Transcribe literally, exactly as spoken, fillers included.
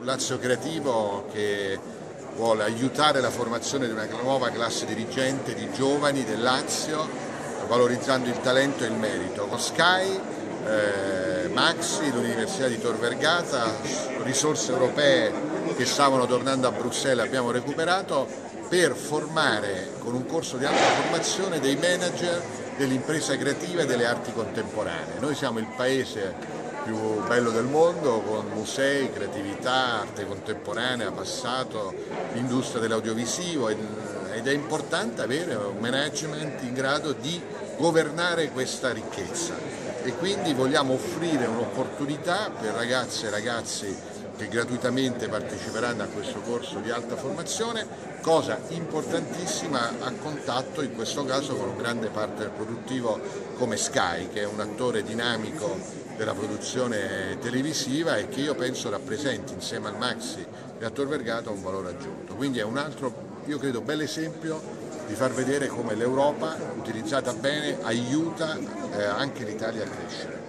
un Lazio creativo che vuole aiutare la formazione di una nuova classe dirigente di giovani del Lazio, valorizzando il talento e il merito. Con Sky, eh, Maxi, l'Università di Tor Vergata, risorse europee che stavano tornando a Bruxelles abbiamo recuperato per formare con un corso di alta formazione dei manager dell'impresa creativa e delle arti contemporanee. Noi siamo il paese più bello del mondo, con musei, creatività, arte contemporanea, passato, industria dell'audiovisivo, ed è importante avere un management in grado di governare questa ricchezza, e quindi vogliamo offrire un'opportunità per ragazze e ragazzi che gratuitamente parteciperanno a questo corso di alta formazione, cosa importantissima, a contatto in questo caso con un grande partner produttivo come Sky, che è un attore dinamico della produzione televisiva e che io penso rappresenti insieme al Maxi e a Tor Vergata un valore aggiunto. Quindi è un altro, io credo, bel esempio di far vedere come l'Europa, utilizzata bene, aiuta eh, anche l'Italia a crescere.